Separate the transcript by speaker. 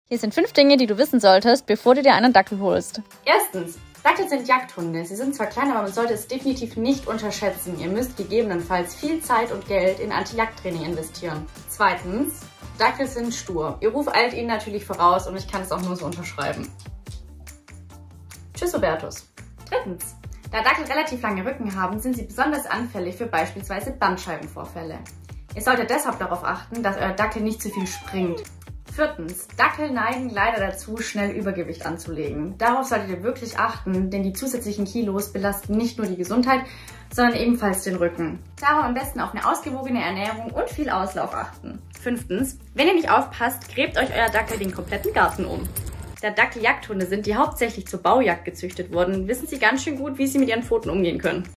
Speaker 1: Hier sind 5 Dinge, die du wissen solltest, bevor du dir einen Dackel holst.
Speaker 2: Erstens, Dackel sind Jagdhunde. Sie sind zwar klein, aber man sollte es definitiv nicht unterschätzen. Ihr müsst gegebenenfalls viel Zeit und Geld in Anti-Jagd-Training investieren. Zweitens, Dackel sind stur. Ihr Ruf eilt ihnen natürlich voraus und ich kann es auch nur so unterschreiben. Tschüss, Hubertus. Drittens, da Dackel relativ lange Rücken haben, sind sie besonders anfällig für beispielsweise Bandscheibenvorfälle. Ihr solltet deshalb darauf achten, dass euer Dackel nicht zu viel springt. Viertens, Dackel neigen leider dazu, schnell Übergewicht anzulegen. Darauf solltet ihr wirklich achten, denn die zusätzlichen Kilos belasten nicht nur die Gesundheit, sondern ebenfalls den Rücken. Darum am besten auf eine ausgewogene Ernährung und viel Auslauf achten. Fünftens, wenn ihr nicht aufpasst, gräbt euch euer Dackel den kompletten Garten um. Da Dackel Jagdhunde sind, die hauptsächlich zur Baujagd gezüchtet wurden, wissen sie ganz schön gut, wie sie mit ihren Pfoten umgehen können.